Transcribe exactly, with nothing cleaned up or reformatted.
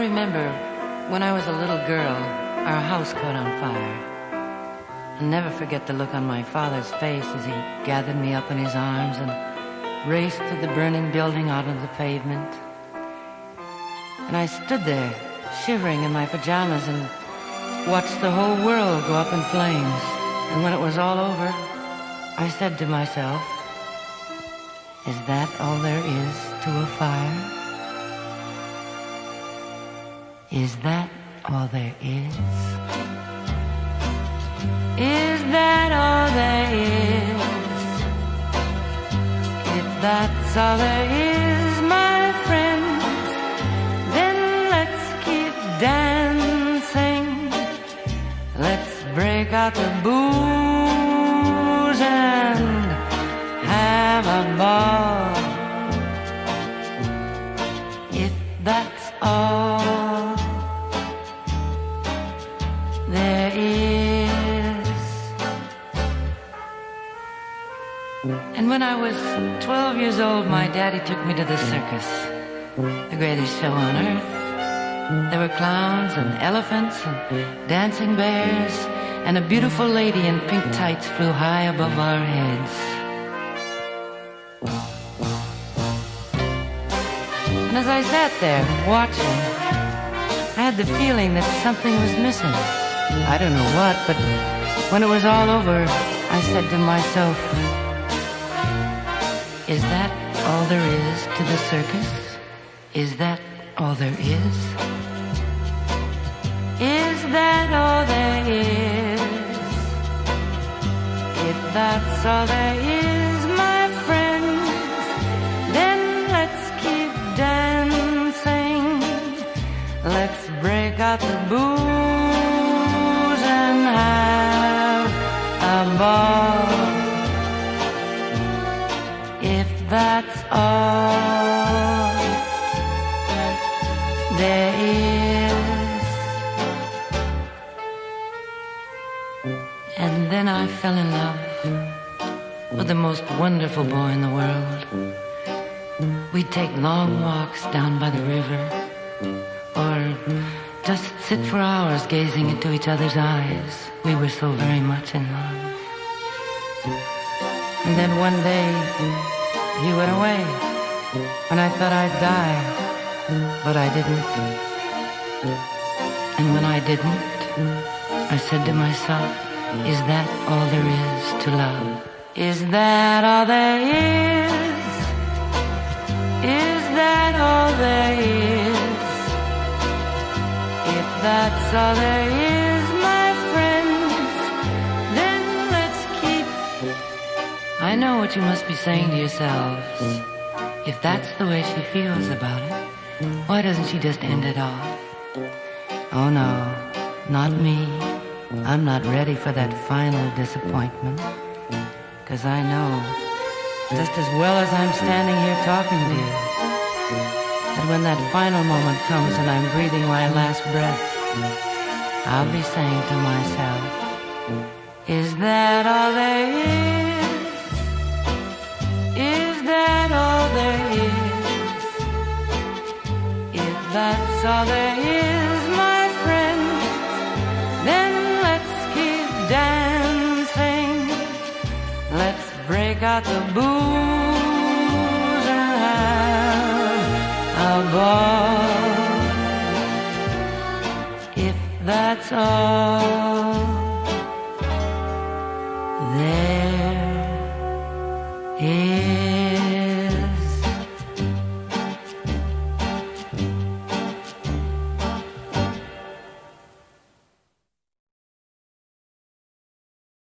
remember when I was a little girl, our house caught on fire. I'll never forget the look on my father's face as he gathered me up in his arms and raced through the burning building out on the pavement. And I stood there, shivering in my pajamas, and watched the whole world go up in flames. And when it was all over, I said to myself, is that all there is to a fire? Is that all there is? Is that all there is? If that's all there is, my friends, then let's keep dancing. Let's break out the booze and have a ball. If that's all there is. And when I was twelve years old, my daddy took me to the circus, the greatest show on earth. There were clowns and elephants and dancing bears, and a beautiful lady in pink tights flew high above our heads. And as I sat there watching, I had the feeling that something was missing. I don't know what, but when it was all over, I said to myself, is that all there is to the circus? Is that all there is? Is that all there is? If that's all there is, my friends, then let's keep dancing. Let's break out the booze and have a ball. If that's all there is. And then I fell in love with the most wonderful boy in the world. We'd take long walks down by the river, or just sit for hours gazing into each other's eyes. We were so very much in love. And then one day, he went away, and I thought I'd die, but I didn't. And when I didn't, I said to myself, is that all there is to love? Is that all there is? Is that all there is? If that's all there is, my friends, then let's keep. I know what you must be saying to yourselves. If that's the way she feels about it, why doesn't she just end it all? Oh no, not me. I'm not ready for that final disappointment. 'Cause I know, just as well as I'm standing here talking to you, that when that final moment comes and I'm breathing my last breath, I'll be saying to myself, is that all there is? Is that all there is? If that's all there is, my friends, then let's keep dancing. Let's break out the booze and have a ball. If that's all there is.